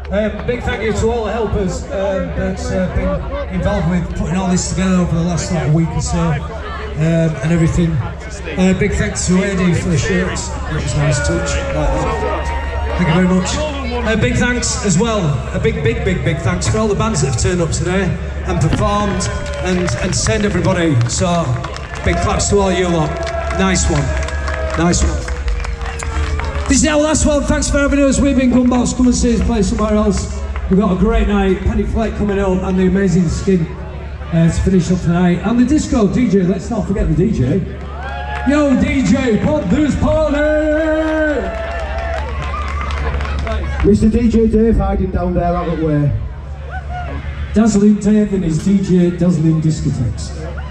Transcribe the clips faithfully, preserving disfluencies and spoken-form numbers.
Um, big thank you to all the helpers um, that's uh, been involved with putting all this together over the last like, week or so, um, and everything. Uh, big thanks to Eddie for the shirts. It was a nice touch. Thank you very much. Uh, big thanks as well, a big, big, big, big thanks for all the bands that have turned up today and performed and entertained everybody. So, big claps to all you lot. Nice one. Nice one. This is our last one. Thanks for having us. We've been Gumbox. Come and see us play somewhere else. We've got a great night. Penny Fleck coming up and the Amazing Skin uh, to finish up tonight. And the disco D J. Let's not forget the D J. Yo, D J, pop this party! Mister D J Dave hiding down there out of the way. Dazzling Dave and his D J Dazzling Discotheques.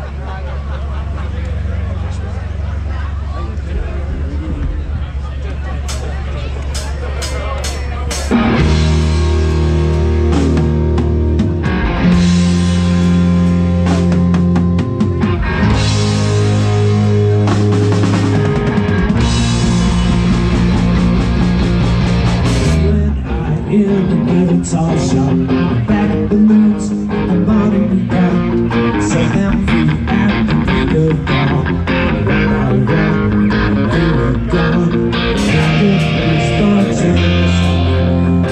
Tall shop, back of the moods, the money we got, set them free at the break of dawn. Run, run, run, they were gone. Got the first thoughts in the sun.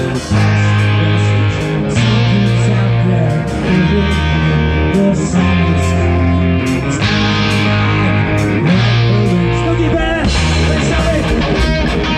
Something's out there, the sun is sky. It's not mine, Snooky Bear, let's have it!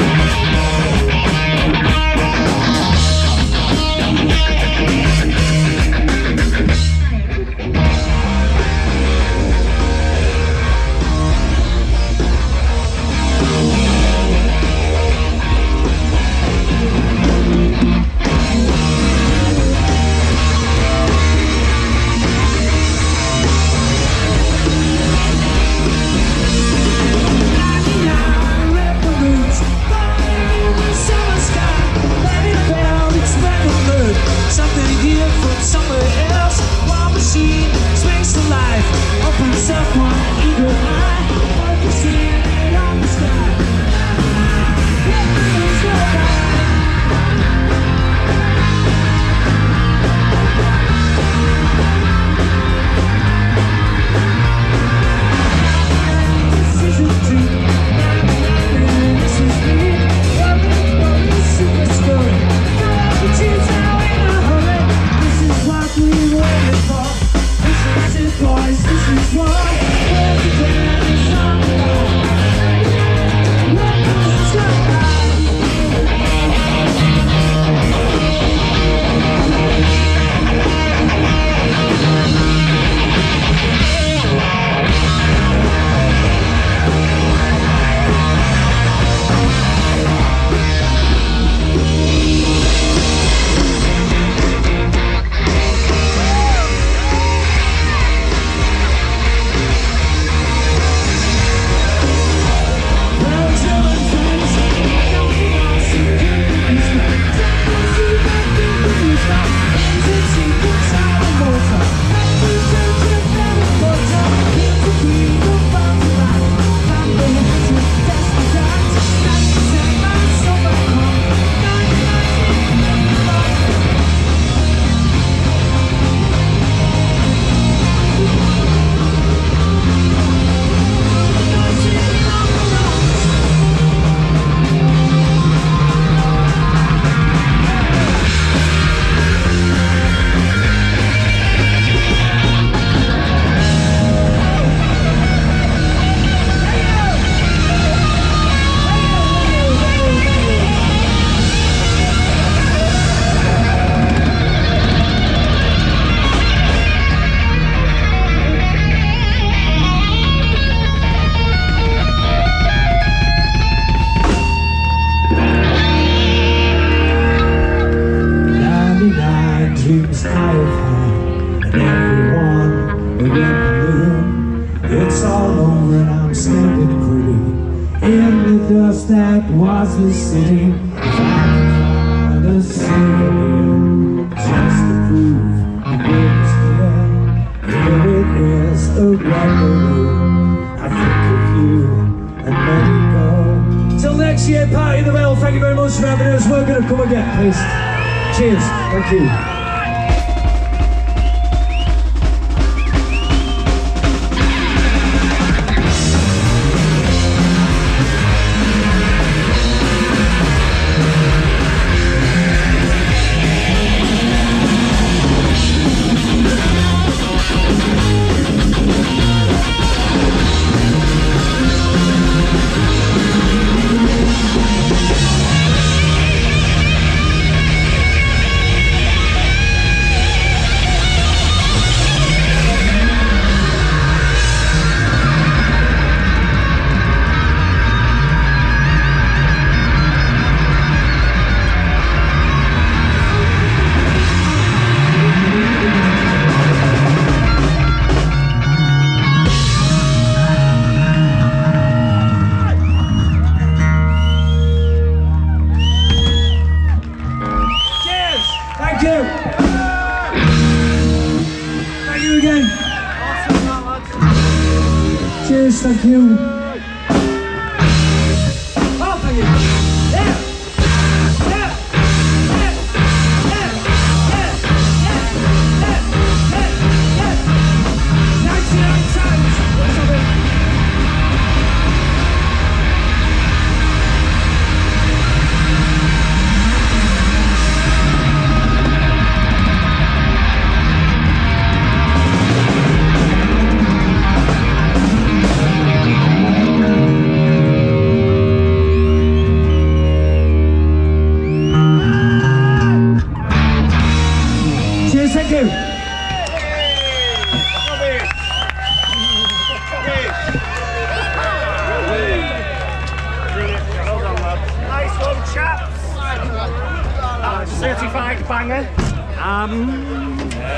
dreams I have had, and everyone will remember. It's all over and I'm standing pretty in the dust that was the city. If I can find a souvenir just to prove it was here, here it is, a rendezvous. I think of you and let it go. Till next year, party in the Vale. Thank you very much for having us. We're going to come again, please. Cheers. Thank you. Cheers, thank you. Oh, thank you. Yeah. Yeah. Yeah. Yeah. Yeah. Yeah. Yeah. Yeah. ninety-nine times. What's up it? Thank you. Nice one, chaps. Uh, certified banger. Um,